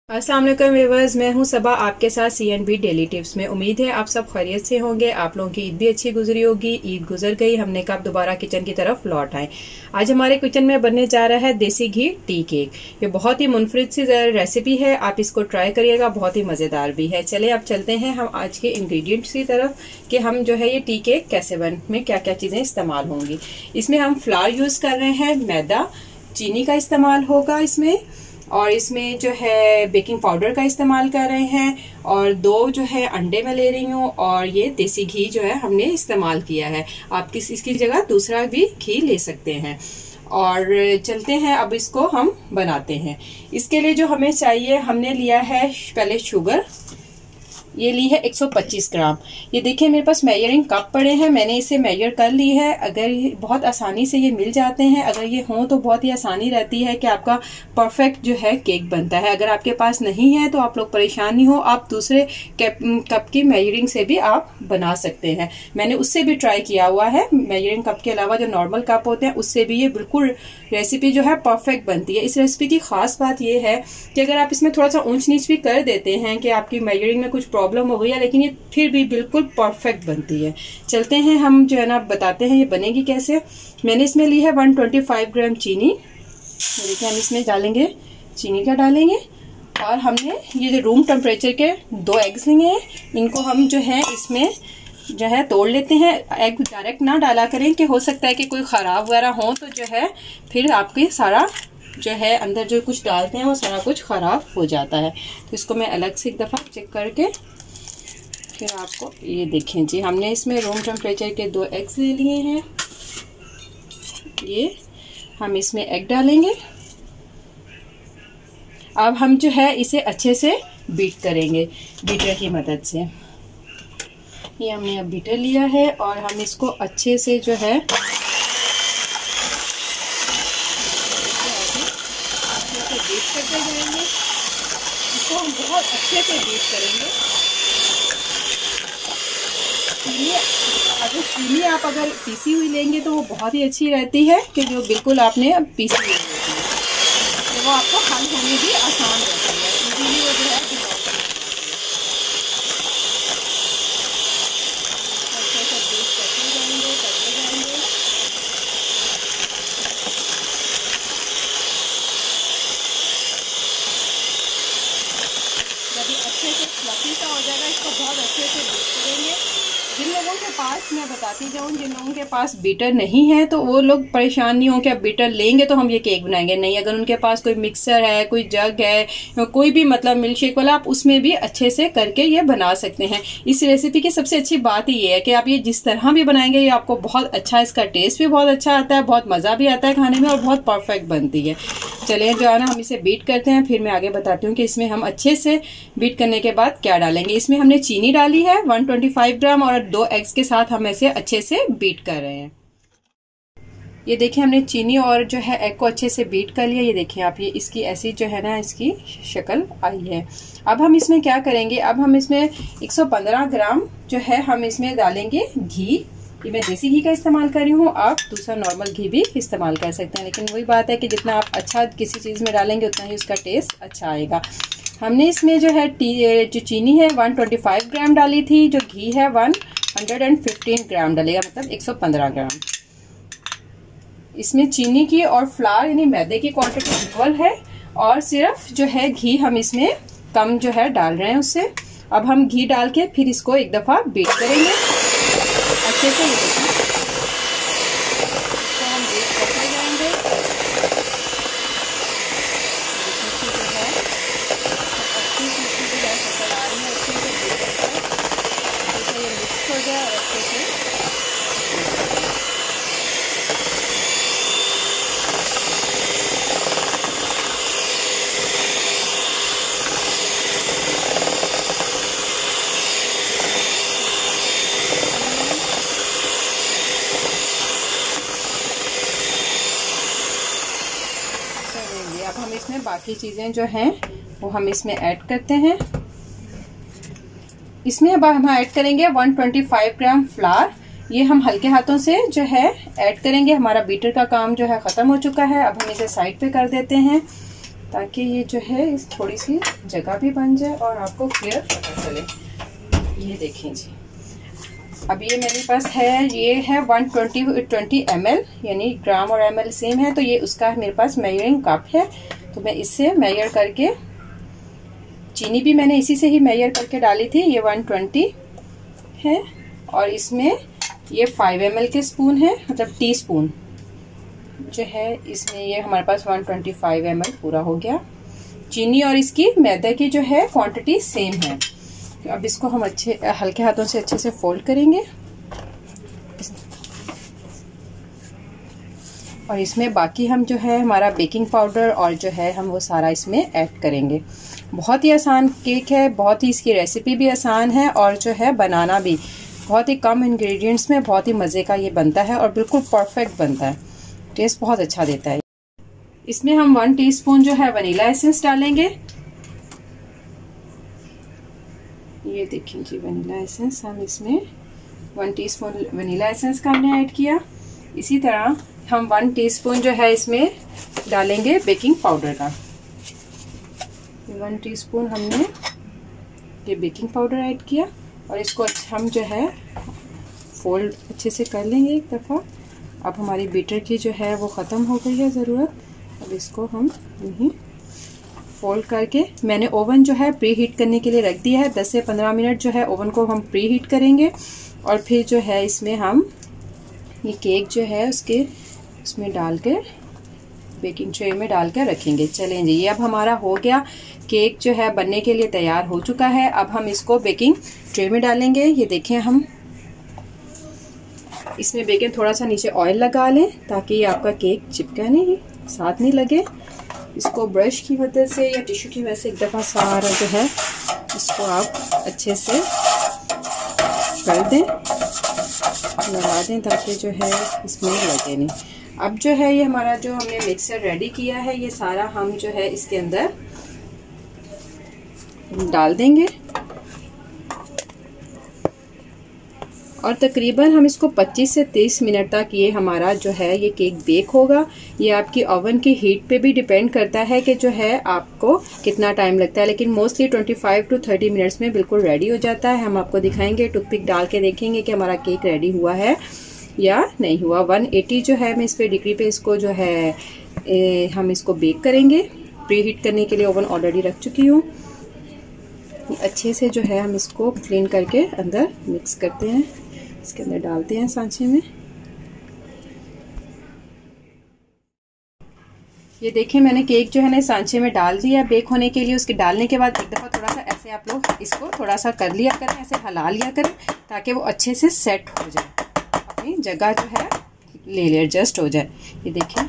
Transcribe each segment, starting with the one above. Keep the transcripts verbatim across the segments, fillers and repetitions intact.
अस्सलाम वालेकुम व्यूअर्स, मैं हूं सबा आपके साथ C and B daily tips में। उम्मीद है आप सब खैरियत से होंगे। आप लोगों की ईद भी अच्छी गुजरी होगी। ईद गुजर गई, हमने कब दोबारा किचन की तरफ लौट आए। आज हमारे किचन में बनने जा रहा है देसी घी टी केक। ये बहुत ही मुनफरिद सी रेसिपी है, आप इसको ट्राई करिएगा, बहुत ही मजेदार भी है। चले अब चलते हैं हम आज के इंग्रेडिएंट्स की तरफ कि हम जो है ये टी केक कैसे बन में क्या क्या चीजें इस्तेमाल होंगी। इसमें हम फ्लावर यूज कर रहे हैं, मैदा, चीनी का इस्तेमाल होगा इसमें, और इसमें जो है बेकिंग पाउडर का इस्तेमाल कर रहे हैं, और दो जो है अंडे मैं ले रही हूँ, और ये देसी घी जो है हमने इस्तेमाल किया है। आप किस इसकी जगह दूसरा भी घी ले सकते हैं। और चलते हैं अब इसको हम बनाते हैं। इसके लिए जो हमें चाहिए, हमने लिया है पहले शुगर, ये ली है एक सौ पच्चीस ग्राम। ये देखिए मेरे पास मेजरिंग कप पड़े हैं, मैंने इसे मेजर कर ली है। अगर बहुत आसानी से ये मिल जाते हैं, अगर ये हों तो बहुत ही आसानी रहती है कि आपका परफेक्ट जो है केक बनता है। अगर आपके पास नहीं है तो आप लोग परेशान नहीं हो, आप दूसरे कप की मेजरिंग से भी आप बना सकते हैं। मैंने उससे भी ट्राई किया हुआ है, मेजरिंग कप के अलावा जो नॉर्मल कप होते हैं उससे भी ये बिल्कुल रेसिपी जो है परफेक्ट बनती है। इस रेसिपी की खास बात ये है कि अगर आप इसमें थोड़ा सा ऊंच नीच भी कर देते हैं कि आपकी मेजरिंग में कुछ प्रॉब्लम हो गई है, लेकिन ये फिर भी बिल्कुल परफेक्ट बनती है। चलते हैं हम जो है ना बताते हैं ये बनेगी कैसे। मैंने इसमें ली है एक सौ पच्चीस ग्राम चीनी। देखिए हम इसमें डालेंगे, चीनी का डालेंगे, और हमने ये जो रूम टेम्परेचर के दो एग्स लिए हैं, इनको हम जो है इसमें जो है तोड़ लेते हैं। एग डायरेक्ट ना डाला करें कि हो सकता है कि कोई खराब वगैरह हो तो जो है फिर आपकी सारा जो है अंदर जो कुछ डालते हैं वो सारा कुछ खराब हो जाता है। तो इसको मैं अलग से एक दफ़ा चेक करके फिर आपको ये देखें जी, हमने इसमें रूम टेम्परेचर के दो एग्स ले लिए हैं। ये हम इसमें एग डालेंगे। अब हम जो है इसे अच्छे से बीट करेंगे बीटर की मदद से। ये हमने अब बीटर लिया है और हम इसको अच्छे से जो है बीट करते जाएंगे। इसको हम बहुत अच्छे से बीट करेंगे। चीनी अगर चीनी आप अगर पीसी हुई लेंगे तो वो बहुत ही अच्छी रहती है कि जो बिल्कुल आपने अब पीसी हुई होती है, तो वो आपको हल होने भी आसान रहती है। इजीली वो जो है अच्छे से बीट करते जाएंगे करते जाएंगे। जब ये अच्छे से फ्लफी सा हो जाएगा, इसको बहुत अच्छे से बीट करेंगे। जिन लोगों के पास, मैं बताती जाऊँ, जिन लोगों के पास बीटर नहीं है तो वो लोग परेशान नहीं हो कि अब बीटर लेंगे तो हम ये केक बनाएंगे। नहीं, अगर उनके पास कोई मिक्सर है, कोई जग है, कोई भी मतलब मिल्क शेक वाला, आप उसमें भी अच्छे से करके ये बना सकते हैं। इस रेसिपी की सबसे अच्छी बात ही ये है कि आप ये जिस तरह भी बनाएंगे ये आपको बहुत अच्छा, इसका टेस्ट भी बहुत अच्छा आता है, बहुत मज़ा भी आता है खाने में, और बहुत परफेक्ट बनती है। चलिए जो है ना हम इसे बीट करते हैं, फिर मैं आगे बताती हूँ कि इसमें हम अच्छे से बीट करने के बाद क्या डालेंगे। इसमें हमने चीनी डाली है एक सौ पच्चीस ग्राम, और दो एग्स के साथ हम ऐसे अच्छे से बीट कर रहे हैं। ये देखिए हमने चीनी और जो है एग को अच्छे से बीट कर लिया। ये देखिए आप, ये इसकी ऐसी जो है ना इसकी शक्ल आई है। अब हम इसमें क्या करेंगे, अब हम इसमें एक सौ पंद्रह ग्राम जो है हम इसमें डालेंगे घी। ये मैं देसी घी का इस्तेमाल कर रही हूँ, आप दूसरा नॉर्मल घी भी इस्तेमाल कर सकते हैं, लेकिन वही बात है कि जितना आप अच्छा किसी चीज़ में डालेंगे उतना ही उसका टेस्ट अच्छा आएगा। हमने इसमें जो है जो चीनी है एक सौ पच्चीस ग्राम डाली थी, जो घी है एक सौ पंद्रह ग्राम डलेगा, मतलब एक सौ पंद्रह ग्राम। इसमें चीनी की और फ्लावर यानी मैदे की क्वांटिटी इक्वल है, और सिर्फ जो है घी हम इसमें कम जो है डाल रहे हैं उससे। अब हम घी डाल के फिर इसको एक दफ़ा बीट करेंगे अच्छे से। ये देखिए इसको हम बीट करते जाएंगे। जो है अच्छी सी जो है शक्ल आ रही है, अच्छे से बीट करते हैं, अच्छे से ये मिक्स हो जाए और अच्छे से अब हम इसमें बाकी चीज़ें जो हैं वो हम इसमें ऐड करते हैं। इसमें अब हम ऐड करेंगे एक सौ पच्चीस ग्राम फ्लावर। ये हम हल्के हाथों से जो है ऐड करेंगे। हमारा बीटर का काम जो है ख़त्म हो चुका है। अब हम इसे साइड पे कर देते हैं। ताकि ये जो है इस थोड़ी सी जगह भी बन जाए और आपको क्लियर पता चले। ये देखें जी, अब ये मेरे पास है, ये है one twenty twenty M L, यानी ग्राम और एम एल सेम है, तो ये उसका मेरे पास मेजरिंग कप है। तो मैं इससे मेजर करके, चीनी भी मैंने इसी से ही मेजर करके डाली थी, ये वन ट्वेंटी है, और इसमें ये फाइव एम एल के स्पून है, मतलब टी स्पून जो है, इसमें ये हमारे पास one twenty five M L पूरा हो गया। चीनी और इसकी मैदे की जो है क्वांटिटी सेम है। तो अब इसको हम अच्छे हल्के हाथों से अच्छे से फोल्ड करेंगे और इसमें बाकी हम जो है हमारा बेकिंग पाउडर और जो है हम वो सारा इसमें ऐड करेंगे। बहुत ही आसान केक है, बहुत ही इसकी रेसिपी भी आसान है और जो है बनाना भी बहुत ही कम इंग्रेडिएंट्स में बहुत ही मज़े का ये बनता है और बिल्कुल परफेक्ट बनता है, टेस्ट बहुत अच्छा देता है। इसमें हम वन टीस्पून जो है वनीला एसेंस डालेंगे। ये देखिए जी, वनीला एसेंस हम इसमें वन टीस्पून वनीला एसेंस का हमने ऐड किया। इसी तरह हम वन टीस्पून जो है इसमें डालेंगे बेकिंग पाउडर का। वन टीस्पून हमने ये बेकिंग पाउडर ऐड किया और इसको हम जो है फोल्ड अच्छे से कर लेंगे एक दफ़ा। अब हमारी बीटर की जो है वो ख़त्म हो गई है ज़रूरत। अब इसको हम यहीं फोल्ड करके, मैंने ओवन जो है प्री हीट करने के लिए रख दिया है। दस से पंद्रह मिनट जो है ओवन को हम प्री हीट करेंगे और फिर जो है इसमें हम ये केक जो है उसके उसमें डाल कर बेकिंग ट्रे में डाल कर रखेंगे। चलें जी, ये अब हमारा हो गया, केक जो है बनने के लिए तैयार हो चुका है। अब हम इसको बेकिंग ट्रे में डालेंगे। ये देखें, हम इसमें बेकिंग थोड़ा सा नीचे ऑयल लगा लें ताकि आपका केक चिपका नहीं, साथ नहीं लगे। इसको ब्रश की मदद से या टिश्यू की मदद से एक दफ़ा सारा जो है इसको आप अच्छे से कर दें, लगा दें ताकि जो है इसमें लगे नहीं। अब जो है ये हमारा जो हमने मिक्सर रेडी किया है, ये सारा हम जो है इसके अंदर डाल देंगे और तकरीबन हम इसको पच्चीस से तीस मिनट तक ये हमारा जो है ये केक बेक होगा। ये आपकी ओवन की हीट पे भी डिपेंड करता है कि जो है आपको कितना टाइम लगता है, लेकिन मोस्टली पच्चीस टू तीस मिनट्स में बिल्कुल रेडी हो जाता है। हम आपको दिखाएंगे, टूथपिक डाल के देखेंगे कि हमारा केक रेडी हुआ है या नहीं हुआ। वन एटी जो है मैं इस पे डिग्री पे इसको जो है ए, हम इसको बेक करेंगे। प्री हीट करने के लिए ओवन ऑलरेडी रख चुकी हूँ। अच्छे से जो है हम इसको क्लीन करके अंदर मिक्स करते हैं, इसके अंदर डालते हैं सांचे में। ये देखिए, मैंने केक जो है ना सांचे में डाल दिया बेक होने के लिए। उसके डालने के बाद एक दफ़ा थोड़ा सा ऐसे आप लोग इसको थोड़ा सा कर लिया करें, ऐसे हिला लिया करें ताकि वो अच्छे से सेट हो जाए, अपनी जगह जो है ले ले एडजस्ट हो जाए। ये देखिए,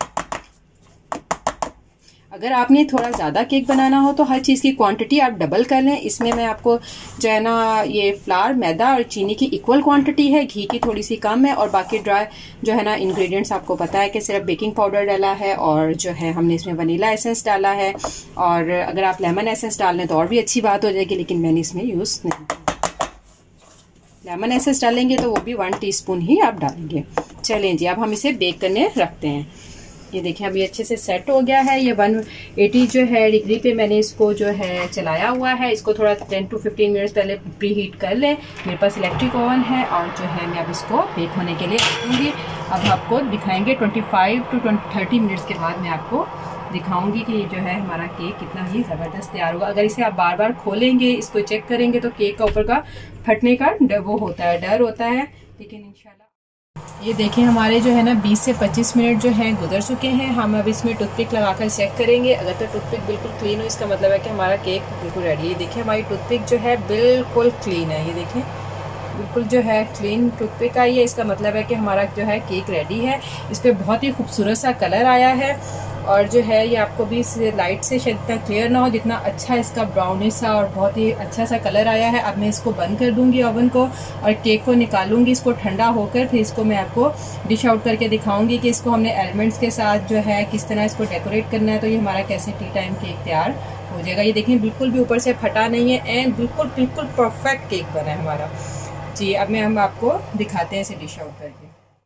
अगर आपने थोड़ा ज़्यादा केक बनाना हो तो हर चीज़ की क्वांटिटी आप डबल कर लें। इसमें मैं आपको जो है ना ये फ्लावर, मैदा और चीनी की इक्वल क्वांटिटी है, घी की थोड़ी सी कम है और बाकी ड्राई जो है ना इंग्रेडिएंट्स आपको पता है कि सिर्फ बेकिंग पाउडर डाला है और जो है हमने इसमें वनीला एसेंस डाला है। और अगर आप लेमन एसेंस डाल लें तो और भी अच्छी बात हो जाएगी, लेकिन मैंने इसमें यूज़ नहीं किया। लेमन एसेंस डालेंगे तो वो भी वन टीस्पून ही आप डालेंगे। चलें जी, अब हम इसे बेक करने रखते हैं। ये देखिए, अभी अच्छे से सेट हो गया है। ये वन एटी जो है डिग्री पे मैंने इसको जो है चलाया हुआ है। इसको थोड़ा टेन टू फिफ्टीन मिनट्स पहले प्री हीट कर लें। मेरे पास इलेक्ट्रिक ओवन है और जो है मैं अब इसको बेक होने के लिए रखूँगी। अब आपको दिखाएंगे पच्चीस टू तीस मिनट्स के बाद मैं आपको दिखाऊंगी कि जो है हमारा केक कितना ही ज़बरदस्त तैयार होगा। अगर इसे आप बार बार खोलेंगे, इसको चेक करेंगे तो केक का ऊपर का फटने का वो होता है, डर होता है, लेकिन इंशाल्लाह। ये देखें, हमारे जो है ना बीस से पच्चीस मिनट जो है गुजर चुके हैं। हम अब इसमें टूथपिक लगाकर चेक करेंगे। अगर तो टूथपिक बिल्कुल क्लीन हो, इसका मतलब है कि हमारा केक बिल्कुल रेडी है। ये देखिए, हमारी टूथपिक जो है बिल्कुल क्लीन है। ये देखें, बिल्कुल जो है क्लीन टूथपिक आई है। इसका मतलब है कि हमारा जो है केक रेडी है। इस पर बहुत ही खूबसूरत सा कलर आया है और जो है ये आपको भी लाइट से शायद इतना क्लियर ना हो, जितना अच्छा इसका ब्राउनिश सा और बहुत ही अच्छा सा कलर आया है। अब मैं इसको बंद कर दूंगी ओवन को और केक को निकालूंगी इसको ठंडा होकर। फिर इसको मैं आपको डिश आउट करके दिखाऊंगी कि इसको हमने एलिमेंट्स के साथ जो है किस तरह इसको डेकोरेट करना है। तो ये हमारा कैसे टी टाइम केक तैयार हो जाएगा। ये देखें, बिल्कुल भी ऊपर से फटा नहीं है एंड बिल्कुल बिल्कुल परफेक्ट केक बना है हमारा जी। अब मैं हम आपको दिखाते हैं इसे डिश आउट करके।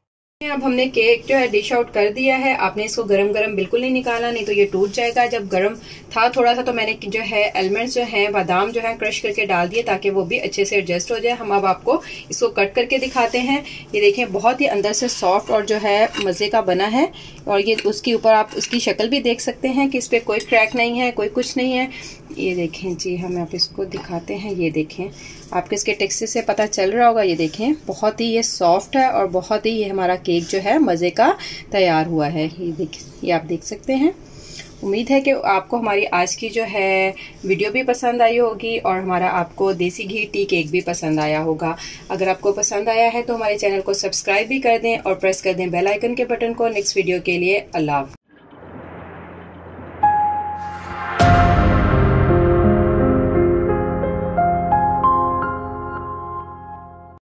अब हमने केक जो है डिश आउट कर दिया है। आपने इसको गरम गरम बिल्कुल नहीं निकाला, नहीं तो ये टूट जाएगा। जब गरम था थोड़ा सा तो मैंने जो है एलमंड्स जो है बादाम जो है क्रश करके डाल दिए ताकि वो भी अच्छे से एडजस्ट हो जाए। हम अब आपको इसको कट करके दिखाते हैं। ये देखें बहुत ही अंदर से सॉफ्ट और जो है मजे का बना है। और ये उसके ऊपर आप उसकी शक्ल भी देख सकते हैं कि इस पर कोई क्रैक नहीं है, कोई कुछ नहीं है। ये देखें जी, हम आप इसको दिखाते हैं। ये देखें, आपके इसके टेक्सचर से पता चल रहा होगा। ये देखें बहुत ही ये सॉफ्ट है और बहुत ही ये हमारा केक जो है मज़े का तैयार हुआ है। ये देख ये आप देख सकते हैं। उम्मीद है कि आपको हमारी आज की जो है वीडियो भी पसंद आई होगी और हमारा आपको देसी घी टी केक भी पसंद आया होगा। अगर आपको पसंद आया है तो हमारे चैनल को सब्सक्राइब भी कर दें और प्रेस कर दें बेल आइकन के बटन को नेक्स्ट वीडियो के लिए। अल्लाह।